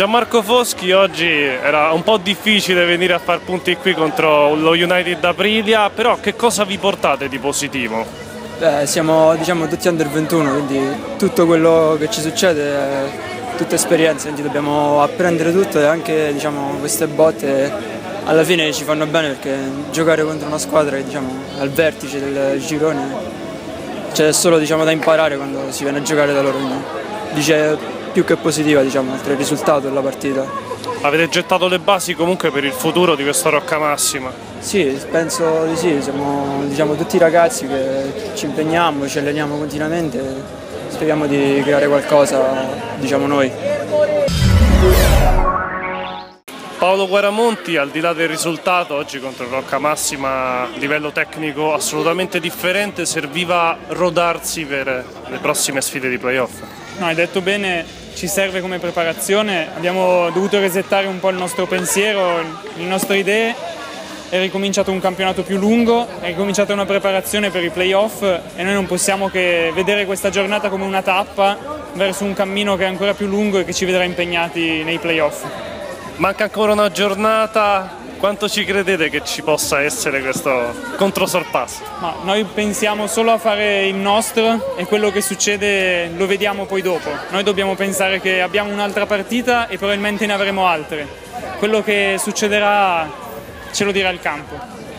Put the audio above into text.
Gianmarco Foschi, oggi era un po' difficile venire a far punti qui contro lo United Aprilia, però che cosa vi portate di positivo? Siamo tutti under 21, quindi tutto quello che ci succede è tutta esperienza, quindi dobbiamo apprendere tutto e anche queste botte alla fine ci fanno bene perché giocare contro una squadra che è al vertice del girone c'è solo da imparare quando si viene a giocare da loro, quindi dice più che positiva oltre il risultato della partita. Avete gettato le basi comunque per il futuro di questa Rocca Massima? Sì, penso di sì, siamo tutti ragazzi che ci impegniamo, ci alleniamo continuamente e speriamo di creare qualcosa noi. Paolo Guaramonti, al di là del risultato, oggi contro Rocca Massima a livello tecnico assolutamente differente, serviva rodarsi per le prossime sfide di playoff? No, hai detto bene, ci serve come preparazione, abbiamo dovuto resettare un po' il nostro pensiero, le nostre idee, è ricominciato un campionato più lungo, è ricominciata una preparazione per i playoff e noi non possiamo che vedere questa giornata come una tappa verso un cammino che è ancora più lungo e che ci vedrà impegnati nei playoff. Manca ancora una giornata, quanto ci credete che ci possa essere questo controsorpasso? Ma noi pensiamo solo a fare il nostro e quello che succede lo vediamo poi dopo. Noi dobbiamo pensare che abbiamo un'altra partita e probabilmente ne avremo altre. Quello che succederà ce lo dirà il campo.